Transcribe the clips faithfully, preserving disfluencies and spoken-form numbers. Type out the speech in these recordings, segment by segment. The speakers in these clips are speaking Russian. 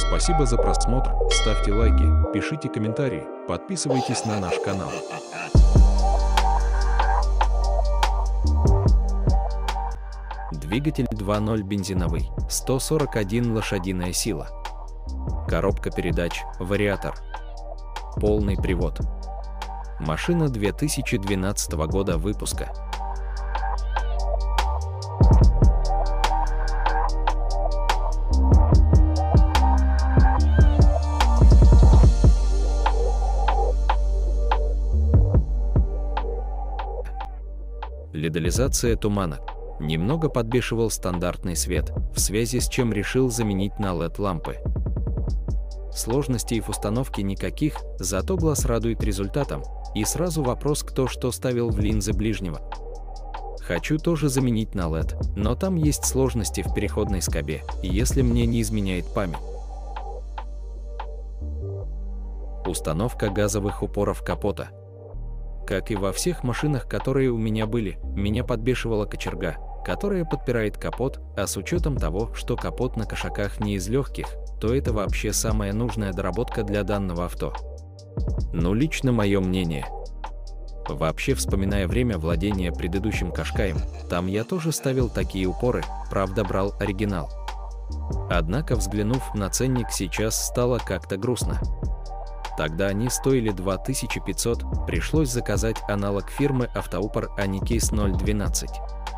Спасибо за просмотр, ставьте лайки, пишите комментарии, подписывайтесь на наш канал. Двигатель два ноль бензиновый, сто сорок один лошадиная сила. Коробка передач, вариатор. Полный привод. Машина две тысячи двенадцатого года выпуска. Ледолизация туманок. Немного подбешивал стандартный свет, в связи с чем решил заменить на эл и ди-лампы. Сложностей в установке никаких, зато глаз радует результатом. И сразу вопрос, кто что ставил в линзы ближнего. Хочу тоже заменить на эл и ди, но там есть сложности в переходной скобе, если мне не изменяет память. Установка газовых упоров капота. Как и во всех машинах, которые у меня были, меня подбешивала кочерга, которая подпирает капот, а с учетом того, что капот на кошаках не из легких, то это вообще самая нужная доработка для данного авто. Ну, лично мое мнение. Вообще, вспоминая время владения предыдущим Кашкаем, там я тоже ставил такие упоры, правда брал оригинал. Однако, взглянув на ценник, сейчас стало как-то грустно. Тогда они стоили две тысячи пятьсот, пришлось заказать аналог фирмы Автоупор Аникейс ноль двенадцать.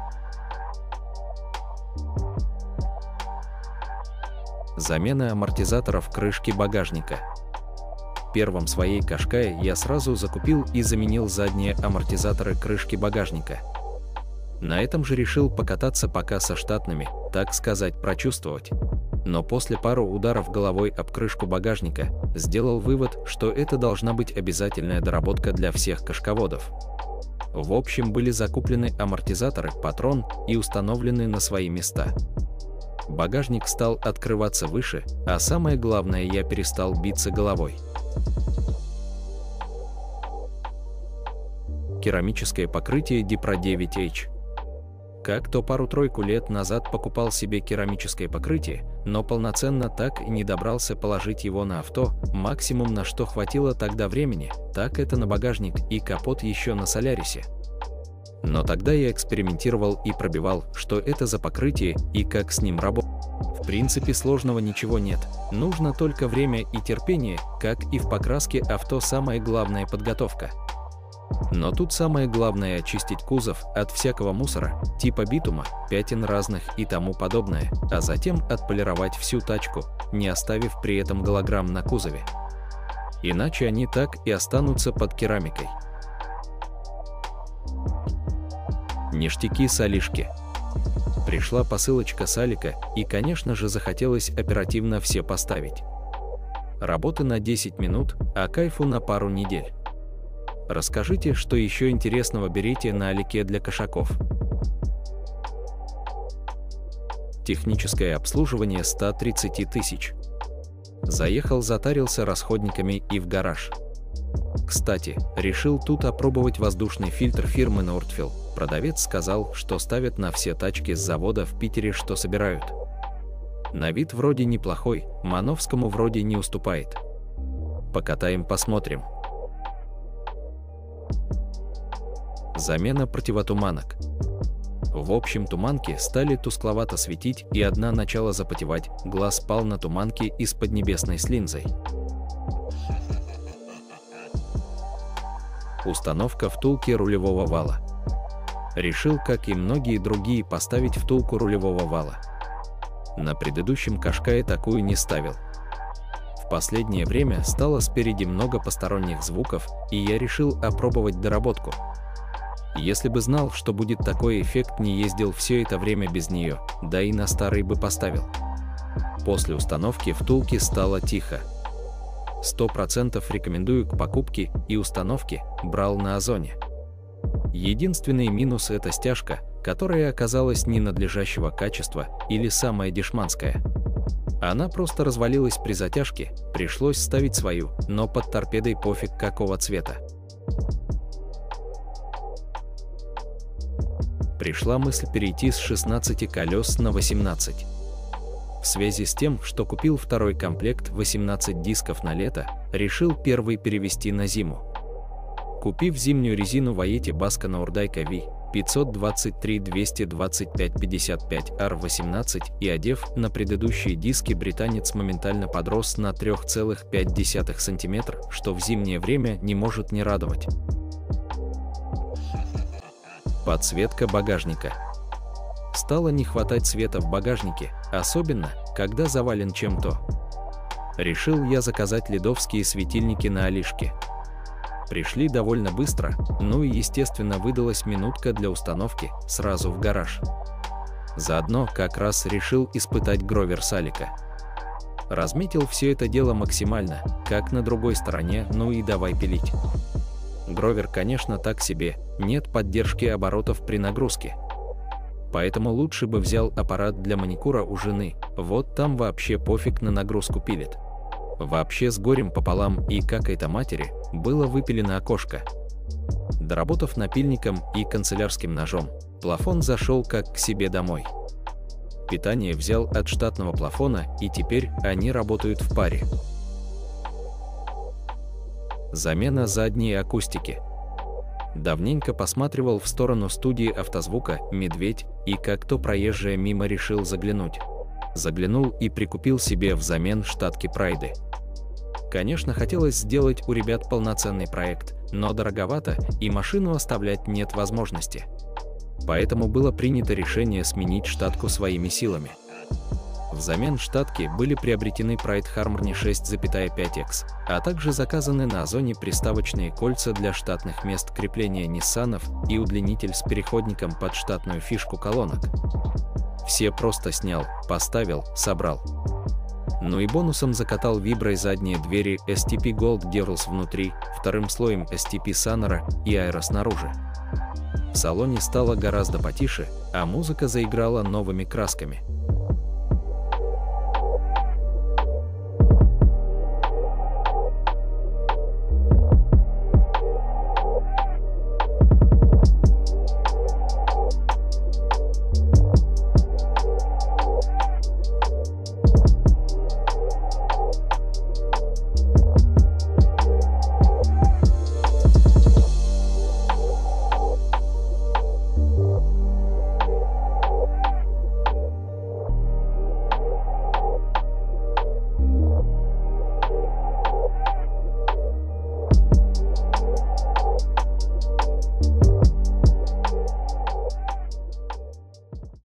Замена амортизаторов крышки багажника. Первым своей Кашкае я сразу закупил и заменил задние амортизаторы крышки багажника. На этом же решил покататься пока со штатными, так сказать, прочувствовать. Но после пару ударов головой об крышку багажника сделал вывод, что это должна быть обязательная доработка для всех кашководов. В общем, были закуплены амортизаторы, патрон и установлены на свои места. Багажник стал открываться выше, а самое главное, я перестал биться головой. Керамическое покрытие Dipro девять эйч. Как-то пару-тройку лет назад покупал себе керамическое покрытие, но полноценно так и не добрался положить его на авто. Максимум, на что хватило тогда времени, так это на багажник и капот еще на Солярисе. Но тогда я экспериментировал и пробивал, что это за покрытие и как с ним работать. В принципе, сложного ничего нет, нужно только время и терпение, как и в покраске авто, самая главная подготовка. Но тут самое главное — очистить кузов от всякого мусора, типа битума, пятен разных и тому подобное, а затем отполировать всю тачку, не оставив при этом голограмм на кузове. Иначе они так и останутся под керамикой. Ништяки с Алишки. Пришла посылочка с Алика, и, конечно же, захотелось оперативно все поставить. Работы на десять минут, а кайфу на пару недель. Расскажите, что еще интересного берете на Алике для кошаков. Техническое обслуживание сто тридцать тысяч. Заехал, затарился расходниками и в гараж. Кстати, решил тут опробовать воздушный фильтр фирмы Nordfill. Продавец сказал, что ставят на все тачки с завода в Питере, что собирают. На вид вроде неплохой, Мановскому вроде не уступает. Покатаем, посмотрим. Замена противотуманок. В общем, туманки стали тускловато светить, и одна начала запотевать, глаз пал на туманки из поднебесной с линзой. Установка втулки рулевого вала. Решил, как и многие другие, поставить втулку рулевого вала. На предыдущем Кашкае такую не ставил. В последнее время стало спереди много посторонних звуков, и я решил опробовать доработку. Если бы знал, что будет такой эффект, не ездил все это время без нее, да и на старый бы поставил. После установки втулки стало тихо. сто процентов рекомендую к покупке и установке, брал на Озоне. Единственный минус — это стяжка, которая оказалась ненадлежащего качества или самая дешманская. Она просто развалилась при затяжке, пришлось ставить свою, но под торпедой пофиг какого цвета. Пришла мысль перейти с шестнадцати колес на восемнадцать. В связи с тем, что купил второй комплект восемнадцать дисков на лето, решил первый перевести на зиму. Купив зимнюю резину Ваети Баскана Урдайка Ви пятьсот двадцать три двести двадцать пять пятьдесят пять ар восемнадцать и одев на предыдущие диски, британец моментально подрос на три целых пять десятых сантиметра, что в зимнее время не может не радовать. Подсветка багажника. Стало не хватать света в багажнике, особенно, когда завален чем-то. Решил я заказать ледовские светильники на Алишке. Пришли довольно быстро, ну и естественно выдалась минутка для установки сразу в гараж. Заодно как раз решил испытать гровер Салика. Разметил все это дело максимально, как на другой стороне, ну и давай пилить. Гровер, конечно, так себе, нет поддержки оборотов при нагрузке. Поэтому лучше бы взял аппарат для маникюра у жены, вот там вообще пофиг, на нагрузку пилит. Вообще с горем пополам и какой-то матери было выпилено окошко. Доработав напильником и канцелярским ножом, плафон зашел как к себе домой. Питание взял от штатного плафона, и теперь они работают в паре. Замена задней акустики. Давненько посматривал в сторону студии автозвука «Медведь», и как то проезжая мимо решил заглянуть. Заглянул и прикупил себе взамен штатки Прайды. Конечно, хотелось сделать у ребят полноценный проект, но дороговато, и машину оставлять нет возможности. Поэтому было принято решение сменить штатку своими силами. Взамен штатки были приобретены Pride Harmony шесть пять икс, а также заказаны на Озоне приставочные кольца для штатных мест крепления Ниссанов и удлинитель с переходником под штатную фишку колонок. Все просто снял, поставил, собрал. Ну и бонусом закатал виброй задние двери эс ти пи Gold Girls внутри, вторым слоем эс ти пи Sonora и аэро снаружи. В салоне стало гораздо потише, а музыка заиграла новыми красками.